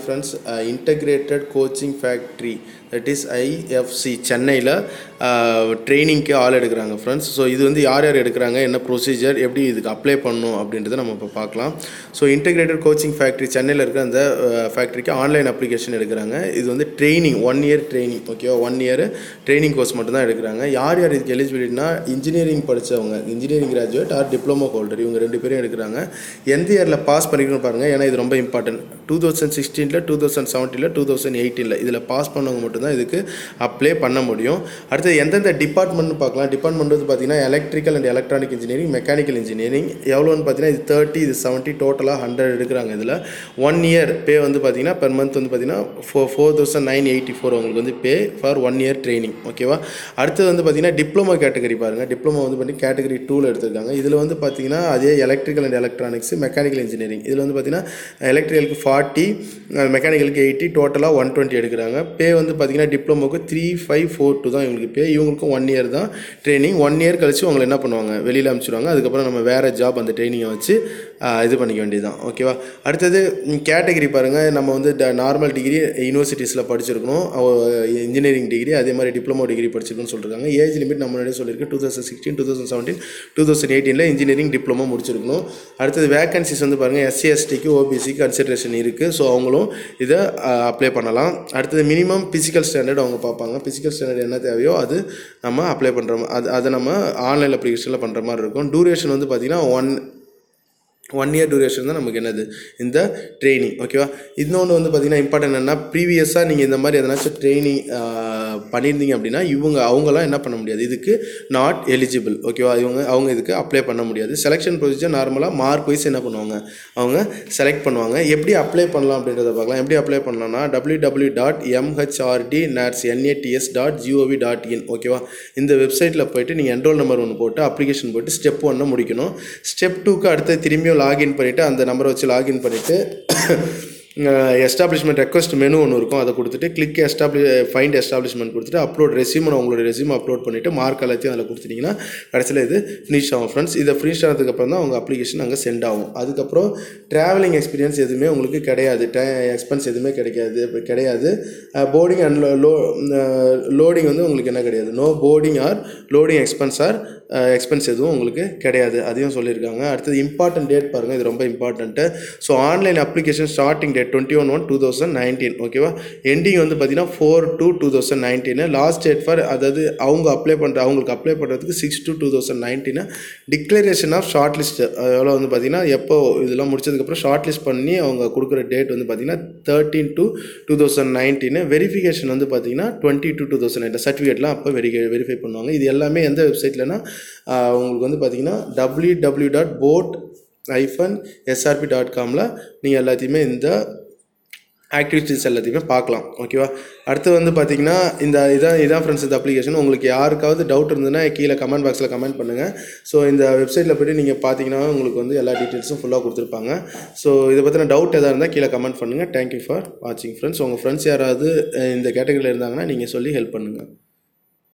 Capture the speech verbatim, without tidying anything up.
friends, uh, integrated coaching factory, that is I F C சென்னையில் ட்ரைனிங்க்கு ஆள் எடுக்கிறாங்க friends. So இது வந்து யார் யார் எடுக்கிறாங்க, என்ன ப்ரொசீஜர், எப்படி இதுக்கு அப்ளை பண்ணணும் அப்படின்றத நம்ம இப்போ பார்க்கலாம். ஸோ இன்டெகிரேட்டட் கோச்சிங் ஃபேக்ட்ரி சென்னையில் இருக்கிற அந்த ஃபேக்ட்ரிக்கு ஆன்லைன் அப்ளிகேஷன் எடுக்கிறாங்க. இது வந்து ட்ரைனிங், ஒன் இயர் ட்ரைனிங், ஓகேவா, ஒன் இயர் ட்ரைனிங் கோர்ஸ் மட்டும்தான் எடுக்கிறாங்க. யார் யார் இதுக்கு எலிஜிபிலிட்டினா, இன்ஜினியரிங் படித்தவங்க, engineering graduate or diploma holder, இவங்க ரெண்டு பேரும் எடுக்கிறாங்க. எந்த இயரில் பாஸ் பண்ணிக்கணும்னு பாருங்கள், ஏன்னா இது ரொம்ப இம்பார்ட்டன்ட். டூ தௌசண்ட் சிக்ஸ்டீனில் டூ தௌசண்ட் செவன்டீனில் டூ தௌசண்ட் எயிட்டீனில் இதில் பாஸ் பண்ணவங்க மட்டும்தான் இதுக்கு அப்ளை பண்ண முடியும். அடுத்து எந்தெந்த டிபார்ட்மெண்ட்னு பார்க்கலாம். டிபார்ட்மெண்ட் வந்து பார்த்தீங்கன்னா electrical and electronic engineering, mechanical engineering. எவ்வளோன்னு பார்த்தீங்கன்னா இது தேர்ட்டி, இது செவன்ட்டி, டோட்டலாக ஹண்ட்ரட் எடுக்கிறாங்க. இதில் ஒன் இயர் பே வந்து பார்த்தீங்கன்னா பெர் மந்த் வந்து பார்த்தீங்கன்னா four four thousand nine eighty four உங்களுக்கு வந்து pay for one year training, ஓகேவா. அடுத்தது வந்து பார்த்தீங்கன்னா டிப்ளமோ கேட்டகரி பாருங்கள். டிப்ளமோ வந்து பார்த்தீங்கன்னா கேட்டகரி டூவில் எடுத்திருக்காங்க. இதில் வந்து பார்த்தீங்கன்னா அதே electrical and electronics, mechanical engineering. இதில் வந்து பார்த்தீங்கன்னா எலக்ட்ரிக்கலுக்கு ஃபார்ட்டி, மெக்கானிக்கலுக்கு எயிட்டி, டோட்டலாக ஒன் டுவெண்ட்டி எடுக்கிறாங்க. பே வந்து பார்த்தீங்கன்னா டிப்ளமோக்கு த்ரீ ஃபைவ் ஃபோர் டூ தான் இவங்களுக்கு பே. இவங்களுக்கும் ஒன் இயர் தான் ட்ரைனிங். ஒன் இயர் கழிச்சு அவங்களை என்ன பண்ணுவாங்க, வெளியில் அனுப்பிச்சிடுவாங்க. அதுக்கப்புறம் நம்ம வேறு ஜாப் அந்த ட்ரைனிங்கை வச்சு இது பண்ணிக்க வேண்டியது தான், ஓகேவா. அடுத்தது கேட்டகரி பாருங்கள். நம்ம வந்து நார்மல் டிகிரி யூனிவர்சிட்டிஸில் படிச்சிருக்கணும், இன்ஜினியரிங் டிகிரி, அதே மாதிரி டிப்ளமோ டிகிரி படிச்சிருக்கணும்னு சொல்லியிருக்காங்க. ஏஜ் லிமிட் நம்ம முன்னாடியே சொல்லியிருக்கு, two thousand sixteen two thousand seventeen two thousand எயிட்டீனில் இன்ஜினியரிங் டிப்ளமோ முடிச்சிருக்கணும். அடுத்தது வேகன்சிஸ் வந்து பாருங்கள், எஸ்சி எஸ்டிக்கு ஓபிசிக்கு கன்சிடரேஷன் இருக்குது. ஸோ அவங்களும் இதை அப்ளை பண்ணலாம். அடுத்தது மினிமம் ஃபிசிக்கல் ஸ்டாண்டர்ட் அவங்க பார்ப்பாங்க. ஃபிசிக்கல் ஸ்டாண்டர்ட் என்ன தேவையோ அது நம்ம அப்ளை பண்ணுறோம். அது அதை நம்ம ஆன்லைன் அப்ளிகேஷனில் பண்ணுற மாதிரி இருக்கும். டூரேஷன் வந்து பார்த்திங்கன்னா ஒன் ஒன் இயர் டூரேஷன் தான் நமக்கு என்னது இந்த ட்ரைனிங், ஓகேவா. இன்னொன்று வந்து பார்த்திங்கன்னா இம்பார்ட்டன்ட் என்னென்னா, ப்ரீவியஸாக நீங்கள் இந்த மாதிரி எதனாச்சும் ட்ரைனிங் பண்ணியிருந்தீங்க அப்படின்னா இவங்க அவங்களாம் என்ன பண்ண முடியாது, இதுக்கு நாட் எலிஜிபிள், ஓகேவா. இவங்க அவங்க இதுக்கு அப்ளை பண்ண முடியாது. செலெக்ஷன் ப்ரொசீஜர் நார்மலாக மார்க் வைஸ் என்ன பண்ணுவாங்க, அவங்க செலக்ட் பண்ணுவாங்க. எப்படி அப்ளை பண்ணலாம் அப்படின்றத பார்க்கலாம். எப்படி அப்ளை பண்ணலாம்னா W W W dot MHRD NATS NATS dot GOV dot in, ஓகேவா. இந்த வெப்சைட்டில் போய்ட்டு நீங்கள் என்ரோல் நம்பர் ஒன்று போட்டு அப்ளிகேஷன் போட்டு ஸ்டெப் ஒன்று முடிக்கணும். ஸ்டெப் டூக்கு அடுத்து திரும்பியும் லாகின் பண்ணிவிட்டு அந்த நம்பரை வச்சு லாகின் பண்ணிவிட்டு எஸ்டாப்ளிஷ்மெண்ட் ரெக்வஸ்ட் மெனு ஒன்று இருக்கும், அதை கொடுத்துட்டு கிளிக் எஸ்டாப்ளி ஃபைண்ட் எஸ்டாப்ளிஷ்மெண்ட் கொடுத்துட்டு அப்லோட் ரெஸ்யூம், உங்களோட ரெஸ்யூம் அப்லோட் பண்ணிவிட்டு மார்க் எல்லாத்தையும் அதில் கொடுத்துட்டிங்கன்னா கடைசியில் இது ஃபினிஷ் ஆகும் ஃப்ரெண்ட்ஸ். இதை ஃபினிஷ் ஆனதுக்கப்புறம் தான் உங்கள் அப்ளிகேஷன் அங்கே சென்ட் ஆகும். அதுக்கப்புறம் ட்ராவலிங் எக்ஸ்பீரியன்ஸ் எதுவுமே உங்களுக்கு கிடையாது, எக்ஸ்பென்ஸ் எதுவுமே கிடைக்காது கிடையாது போர்டிங் அண்ட் லோ லோடிங் வந்து உங்களுக்கு என்ன கிடையாது, no boarding or lodging expense or expense எதுவும் உங்களுக்கு கிடையாது, அதையும் சொல்லியிருக்காங்க. அடுத்தது இம்பார்ட்டன்ட் டேட் பாருங்கள், இது ரொம்ப important. So online application starting date twenty one one two thousand nineteen, ஓகேவா. எண்டிங் வந்து பார்த்தீங்கன்னா four two two thousand nineteen. Last date for அதாவது அவங்க அப்ளை பண்ணுற அவங்களுக்கு அப்ளை பண்ணுறதுக்கு six two two thousand nineteen. Declaration of short list எவ்வளோ வந்து பார்த்தீங்கன்னா எப்போ இதெல்லாம் முடிச்சதுக்கப்புறம் ஷார்ட் லிஸ்ட் பண்ணி அவங்க கொடுக்குற டேட் வந்து பார்த்தீங்கன்னா thirteen two two thousand nineteen. Verification வந்து பார்த்தீங்கன்னா twenty two two thousand nineteen சர்டிஃபிகேட்லாம் அப்போ வெரி வெரிஃபை பண்ணுவாங்க. இது எல்லாமே எந்த வெப்சைட்லனா உங்களுக்கு வந்து பார்த்தீங்கன்னா W W dot boat hyphen SRP dot காமில் நீங்கள் எல்லாத்தையுமே இந்த ஆக்டிவிட்டீஸ் எல்லாத்தையுமே பார்க்கலாம், ஓகேவா. அடுத்து வந்து பார்த்தீங்கன்னா இந்த இதான் இதான் ஃப்ரெண்ட்ஸ் இந்த அப்ளிகேஷன். உங்களுக்கு யாருக்காவது டவுட் இருந்ததுன்னா கீழே கமெண்ட் பாக்ஸில் கமெண்ட் பண்ணுங்கள். ஸோ இந்த வெப்சைட்டில் போய்ட்டு நீங்கள் பார்த்தீங்கன்னா உங்களுக்கு வந்து எல்லா டீட்டெயில்ஸும் ஃபுல்லாக கொடுத்துருப்பாங்க. ஸோ இதை பற்றின டவுட் எதாவது இருந்தால் கீழே கமெண்ட் பண்ணுங்கள். தேங்க்யூ ஃபார் வாட்சிங் ஃப்ரெண்ட்ஸ். உங்கள் ஃப்ரெண்ட்ஸ் யாராவது இந்த கேட்டகரியில் இருந்தாங்கன்னா நீங்கள் சொல்லி ஹெல்ப் பண்ணுங்கள்.